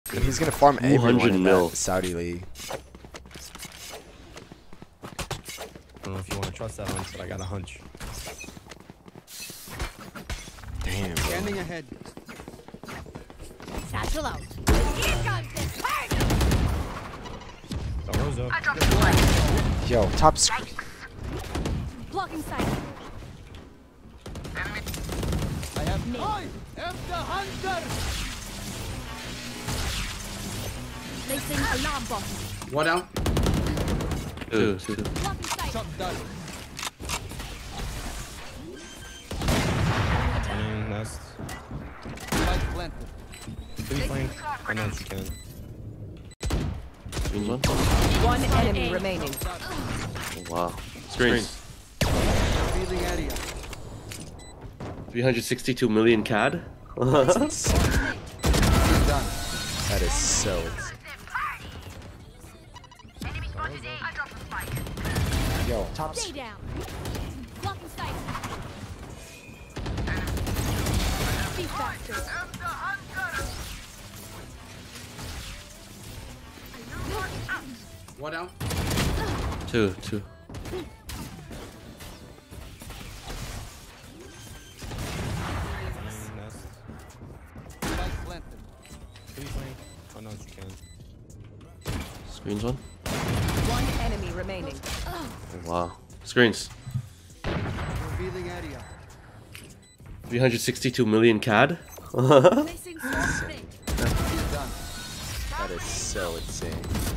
And he's gonna farm everyone in mil. that Saudi league. I don't know if you want to trust that hunch, but I got a hunch. Damn. Bro. Standing ahead. Satchel out. Here comes the party. Subroza. Yo, top screen. Blocking sight. I am the hunter. Placing alarm bot. One out. Two. Blocking sight. Shot done. Nest. Light planted. Pretty flank. I know if you can. Screens one. One enemy remaining. Oh, wow. Screens. Revealing area. 362 million CAD. That's insane. Done. That is so insane. Yo, top Stay screen. down. Blocking sight. Be faster. One out. Two. Nest. Light planted. Pretty flank. I know if you can. Screens one. One enemy remaining. Oh, wow. Screens. Revealing area. 362 million CAD. Placing swarm grenade. Done. That is so insane.